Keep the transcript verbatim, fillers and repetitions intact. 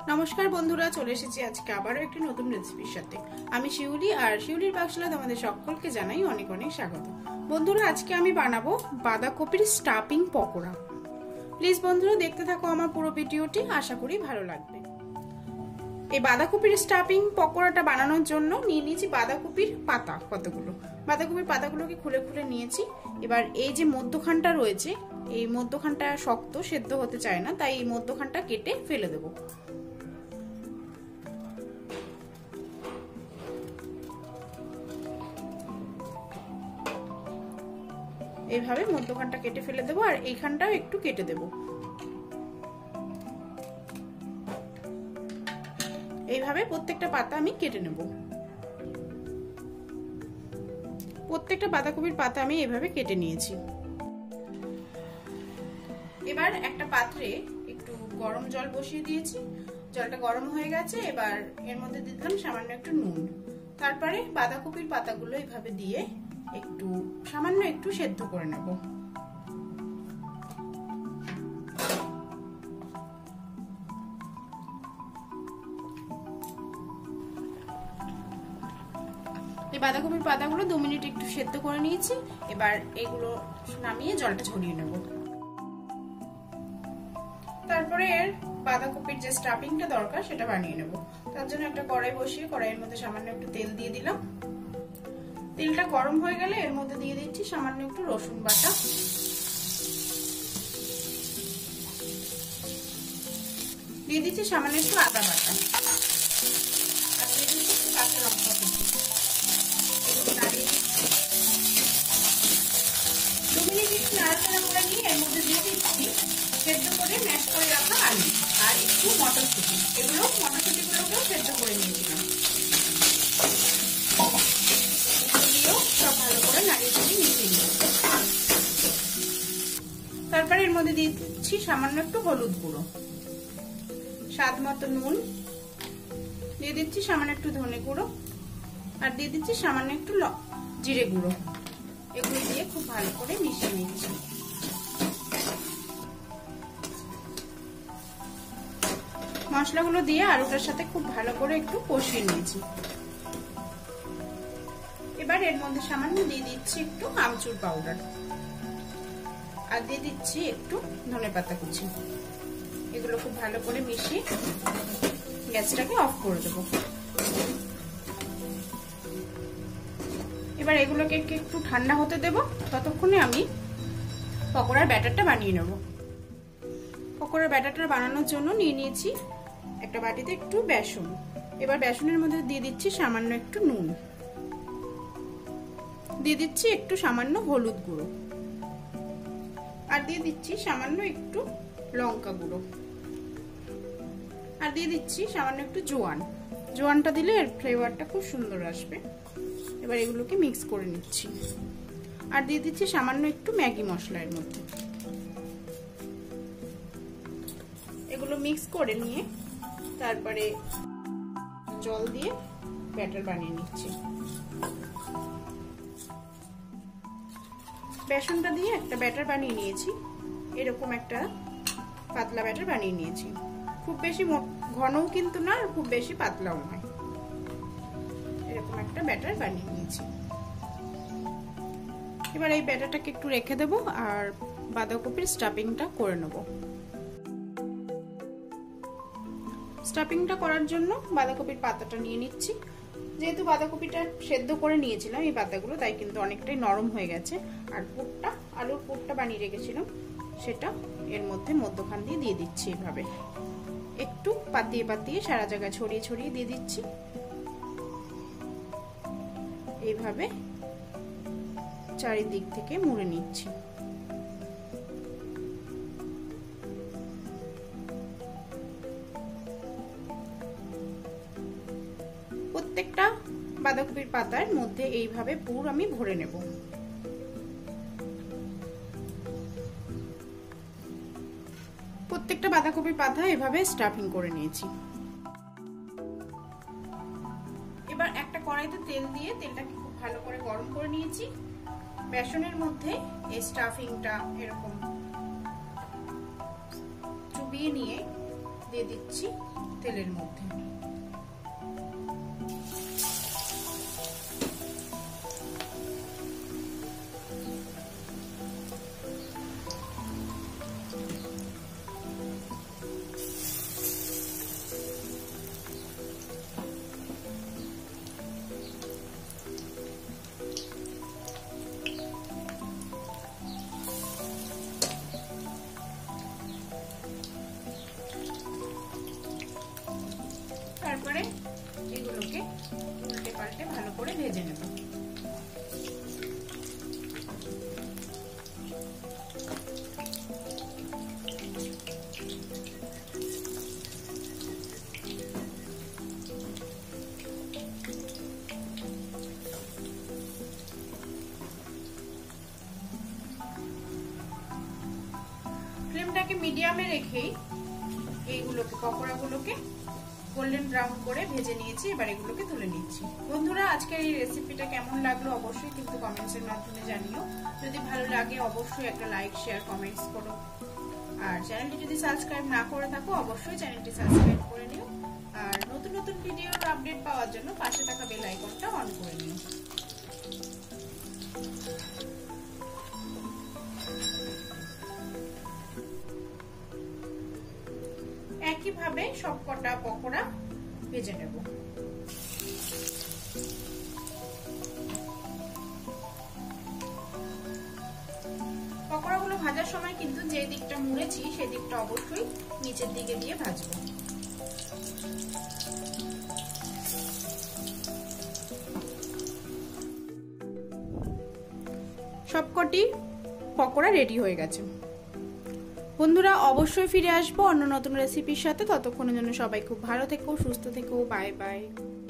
নমস্কার বন্ধুরা, চলে এসেছি আজকে আবারও একটি নতুন রেসিপির সাথে। আমি শিউলি, আর শিউলির বাক্সলা তোমাদের সকলকে জানাই অনেক অনেক স্বাগত। বন্ধুরা, আজকে আমি বানাবো বাঁধাকপির স্টাফিং পকোড়া। প্লিজ বন্ধুরা দেখতে থাকো আমার পুরো ভিডিওটি, আশা করি ভালো লাগবে। এই বাঁধাকপির স্টাফিং পকোড়াটা বানানোর জন্য নিয়ে নিয়েছি বাঁধাকপির পাতা কতগুলো। বাঁধাকপির পাতাগুলোকে খুলে খুলে নিয়েছি। এবার এই যে মধ্যখানটা রয়েছে, এই মধ্যখানটা শক্ত, সেদ্ধ হতে চায় না, তাই এই মধ্যখানটা কেটে ফেলে দেবো। এইভাবে মধ্যখানটা কেটে ফেলে দেবো, আর এইখানটাও একটু কেটে দেবো। এইভাবে প্রত্যেকটা পাতা আমি কেটে নেব। প্রত্যেকটা বাঁধাকপির পাতা আমি এইভাবে কেটে নিয়েছি। এবার একটা পাত্রে একটু গরম জল বসিয়ে দিয়েছি। জলটা গরম হয়ে গেছে। এবার এর মধ্যে দিলাম সামান্য একটু নুন। তারপরে বাঁধাকপির পাতাগুলো এইভাবে দিয়ে একটু সামান্য একটু সেদ্ধ করে নেব। এই বাঁধাকপির পাতাগুলো দু মিনিট একটু সেদ্ধ করে নিয়েছি। এবার এগুলো নামিয়ে জলটা ঝরিয়ে নেব। তারপরে এর বাঁধাকপির যে স্টাফিংটা দরকার সেটা বানিয়ে নেব। তার জন্য একটা কড়াই বসিয়ে কড়াইয়ের মধ্যে সামান্য একটু তেল দিয়ে দিলাম। তেলটা গরম হয়ে গেলে এর মধ্যে দিয়ে দিচ্ছি সামান্য একটু রসুন বাটা, দিয়ে দিচ্ছি সামান্য একটু আদা বাটা, আর দিয়ে দিচ্ছি একটু কাঁচা লঙ্কা কুচি। এগুলো নাড়িয়ে দিচ্ছি। দু মিনিট একটু নাড়াচাড়া করে নিয়ে এর মধ্যে দিয়ে দিচ্ছি সেদ্ধ করে ম্যাশ করে রাখা আলু আর একটু মটরশুঁটি। এগুলো মটরশুঁটিগুলোকেও সেদ্ধ করে নিয়েছিলাম। তারপরে এর মধ্যে দিয়ে দিচ্ছি সামান্য একটু হলুদ গুঁড়ো, স্বাদ মতো নুন, দিয়ে দিচ্ছি সামান্য একটু ধনে গুঁড়ো, আর দিয়ে দিচ্ছি সামান্য একটু জিরে গুঁড়ো। এগুলো দিয়ে খুব ভালো করে মিশিয়ে নিচ্ছি। মশলাগুলো দিয়ে আলুটার সাথে খুব ভালো করে একটু কষিয়ে নিয়েছি। এবার এর মধ্যে সামান্য দিয়ে দিচ্ছি একটু আমচুর পাউডার, আর দিয়ে দিচ্ছি একটু ধনেপাতা কুচি। এগুলো খুব ভালো করে মিশিয়ে গ্যাসটাকে অফ করে দেবো। এবার এগুলোকে একটু ঠান্ডা হতে দেব। ততক্ষণে আমি পকোড়ার ব্যাটারটা বানিয়ে নেব। পকোড়ার ব্যাটারটা বানানোর জন্য নিয়ে নিয়েছি একটা বাটিতে একটু বেসন। এবার বেসনের মধ্যে দিয়ে দিচ্ছি সামান্য একটু নুন, দিয়ে দিচ্ছি একটু সামান্য হলুদ গুঁড়ো, আর দিয়ে দিচ্ছি সামান্য একটু লঙ্কা গুঁড়ো, আর দিয়ে দিচ্ছি সামান্য একটু জোয়ান। জোয়ানটা দিলে এর ফ্লেভারটা খুব সুন্দর আসবে। এবার এগুলোকে মিক্স করে নিচ্ছি, আর দিয়ে দিচ্ছি সামান্য একটু ম্যাগি মশলা এর মধ্যে। এগুলো মিক্স করে নিয়ে তারপরে জল দিয়ে ব্যাটার বানিয়ে নিচ্ছি। বেসনটা দিয়ে একটা ব্যাটার বানিয়ে নিয়েছি। এরকম একটা পাতলা ব্যাটার বানিয়ে নিয়েছি। খুব বেশি ঘনও কিন্তু না, আর খুব বেশি পাতলাও নয়। এরকম একটা ব্যাটার বানিয়ে নিয়েছি। এবার এই ব্যাটারটাকে একটু রেখে দেবো, আর বাঁধাকপির স্টাফিংটা করে নেব। স্টাফিংটা করার জন্য বাঁধাকপির পাতাটা নিয়ে নিচ্ছি। যেহেতু বাঁধাকপিটা সেদ্ধ করে নিয়েছিলাম এই পাতাগুলো, তাই কিন্তু অনেকটাই নরম হয়ে গেছে। আর পুরটা, আলুর পুরটা বানিয়ে রেখেছিলাম, সেটা এর মধ্যে মধ্যখান দিয়ে দিয়ে দিচ্ছি। এভাবে একটু পাতিয়ে পাতিয়ে সারা জায়গায় ছড়িয়ে ছড়িয়ে দিয়ে দিচ্ছি। এইভাবে চারিদিক থেকে মুড়ে নিচ্ছি। প্রত্যেকটা বাঁধাকপির পাতার মধ্যে এইভাবে পুর আমি ভরে নেব। প্রত্যেকটা বাঁধাকপির পাতা এভাবে স্টাফিং করে নিয়েছি। এবার একটা কড়াইতে তেল দিয়ে তেলটাকে খুব ভালো করে গরম করে নিয়েছি। বেসনের মধ্যে এই স্টাফিংটা এরকম চুবিয়ে নিয়ে দিয়ে দিচ্ছি তেলের মধ্যে। তারপরে এগুলোকে উল্টে পাল্টে ভালো করে ভেজে নেব। ফ্লেমটাকে মিডিয়ামে রেখেই এইগুলোকে পকোড়াগুলোকে গোল্ডেন ব্রাউন করে ভেজে নিয়েছি। এবার এগুলোকে তুলে নিচ্ছি। বন্ধুরা, আজকের এই রেসিপিটা কেমন লাগলো অবশ্যই কিন্তু কমেন্টসের মাধ্যমে জানিও। যদি ভালো লাগে অবশ্যই একটা লাইক শেয়ার কমেন্টস করো। আর চ্যানেলটি যদি সাবস্ক্রাইব না করে থাকো অবশ্যই চ্যানেলটি সাবস্ক্রাইব করে নিও। আর নতুন নতুন ভিডিওর আপডেট পাওয়ার জন্য পাশে থাকা বেল আইকনটা অন করে নিও। একইভাবে সবকটা পকোড়া ভেজে নেব। পকোড়াগুলো ভাজার সময় কিন্তু যে দিকটা মুড়েছি সেই দিকটা অবশ্যই নিচের দিকে দিয়ে ভাজবো। সবকটি পকোড়া রেডি হয়ে গেছে। বন্ধুরা, অবশ্যই ফিরে আসবো অন্য নতুন রেসিপির সাথে। ততক্ষণের জন্য সবাই খুব ভালো থেকো, সুস্থ থেকো। Bye by.